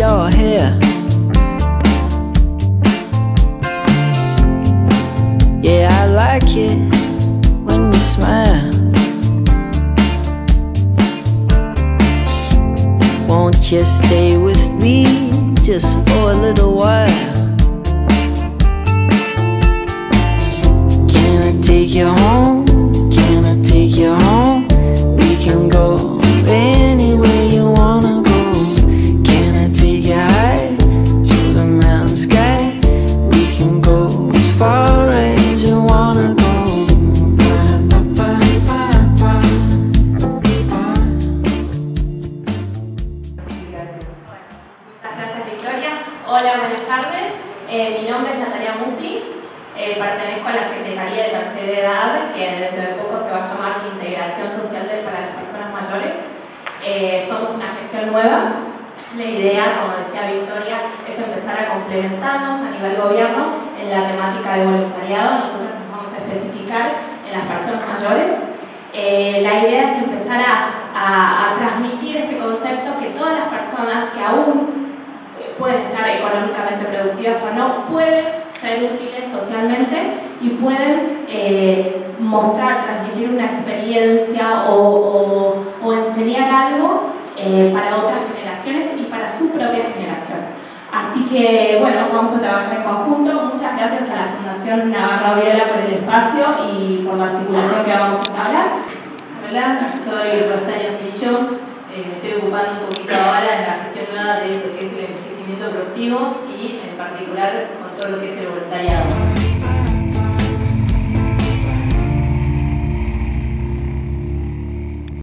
your hair. Yeah, I like it when you smile. Won't you stay with me just for a little while? Can I take you home? Can I take you home? We can go anywhere you wanna go. Can I take you high to the mountain sky? We can go as far as you wanna go. Muchas gracias, Victoria. Hola, buenas tardes. Mi nombre es Natalia Muti. Pertenezco a la Secretaría de Tercera Edad, que dentro de poco se va a llamar Integración Social para las Personas Mayores. Somos una gestión nueva. La idea, como decía Victoria, es empezar a complementarnos a nivel gobierno en la temática de voluntariado. Nosotros nos vamos a especificar en las personas mayores. La idea es empezar a transmitir este concepto que todas las personas que aún pueden estar económicamente productivas o no, pueden ser útiles socialmente y pueden mostrar, transmitir una experiencia o enseñar algo para otras generaciones y para su propia generación. Así que, bueno, vamos a trabajar en conjunto. Muchas gracias a la Fundación Navarra Viola por el espacio y por la articulación que vamos a entablar. Hola, soy Rosalia Fillo. Me estoy ocupando un poquito ahora en la gestión nueva de lo que es el envejecimiento productivo y en particular con todo lo que es el voluntariado.